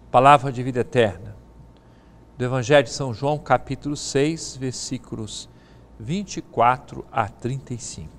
Palavra de vida eterna, do Evangelho de São João, capítulo 6, versículos 24 a 35.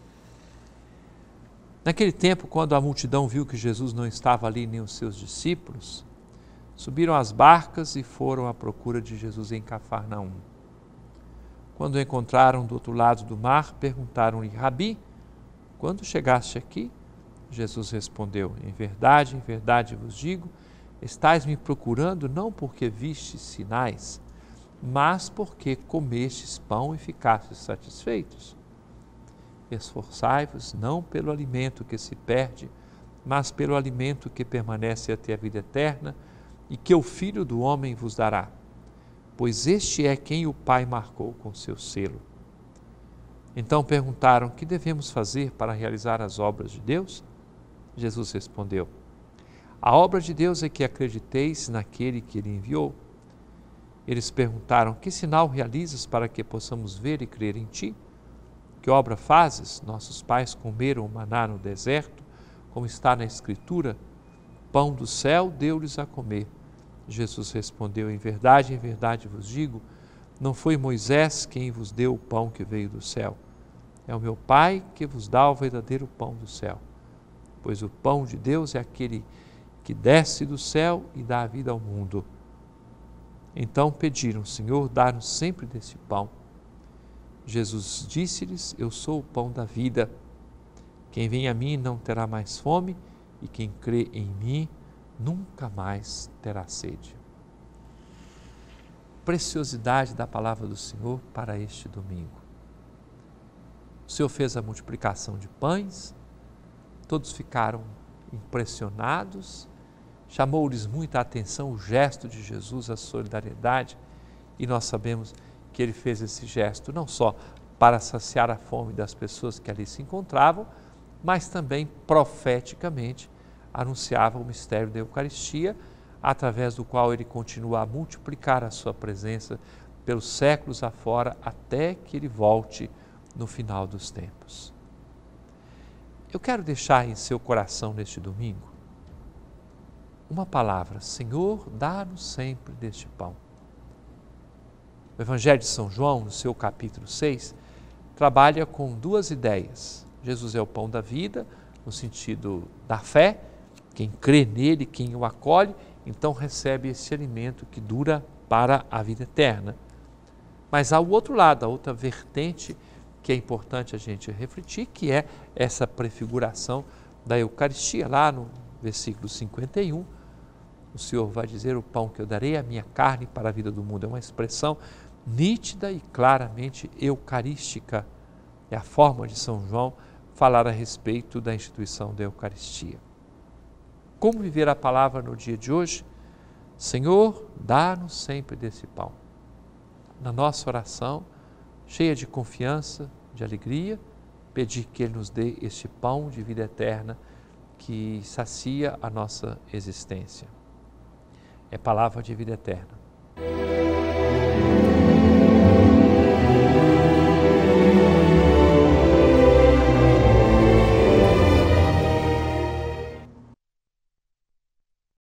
Naquele tempo, quando a multidão viu que Jesus não estava ali nem os seus discípulos, subiram às barcas e foram à procura de Jesus em Cafarnaum. Quando o encontraram do outro lado do mar, perguntaram-lhe: Rabi, quando chegaste aqui? Jesus respondeu: em verdade vos digo, estais me procurando não porque vistes sinais, mas porque comestes pão e ficastes satisfeitos. Esforçai-vos não pelo alimento que se perde, mas pelo alimento que permanece até a vida eterna e que o Filho do Homem vos dará, pois este é quem o Pai marcou com seu selo. Então perguntaram: que devemos fazer para realizar as obras de Deus? Jesus respondeu: a obra de Deus é que acrediteis naquele que Ele enviou. Eles perguntaram: que sinal realizas para que possamos ver e crer em Ti? Que obra fazes? Nossos pais comeram o maná no deserto, como está na Escritura, pão do céu deu-lhes a comer. Jesus respondeu: em verdade vos digo, não foi Moisés quem vos deu o pão que veio do céu. É o meu Pai que vos dá o verdadeiro pão do céu. Pois o pão de Deus é aquele que desce do céu e dá a vida ao mundo. Então pediram: Senhor, dá-nos sempre desse pão. Jesus disse-lhes: eu sou o pão da vida. Quem vem a mim não terá mais fome, e quem crê em mim nunca mais terá sede. Preciosidade da palavra do Senhor para este domingo. O Senhor fez a multiplicação de pães, todos ficaram impressionados, chamou-lhes muita atenção o gesto de Jesus, a solidariedade, e nós sabemos que Ele fez esse gesto não só para saciar a fome das pessoas que ali se encontravam, mas também profeticamente anunciava o mistério da Eucaristia, através do qual Ele continua a multiplicar a sua presença pelos séculos afora, até que Ele volte no final dos tempos. Eu quero deixar em seu coração neste domingo uma palavra: Senhor, dá-nos sempre deste pão. O Evangelho de São João, no seu capítulo 6, trabalha com duas ideias. Jesus é o pão da vida, no sentido da fé. Quem crê nele, quem o acolhe, então recebe esse alimento que dura para a vida eterna. Mas há o outro lado, a outra vertente que é importante a gente refletir, que é essa prefiguração da Eucaristia. Lá no versículo 51, o Senhor vai dizer: o pão que eu darei é a minha carne para a vida do mundo. É uma expressão nítida e claramente eucarística. É a forma de São João falar a respeito da instituição da Eucaristia. Como viver a palavra no dia de hoje? Senhor, dá-nos sempre desse pão. Na nossa oração, cheia de confiança, de alegria, pedir que Ele nos dê este pão de vida eterna que sacia a nossa existência. É palavra de vida eterna.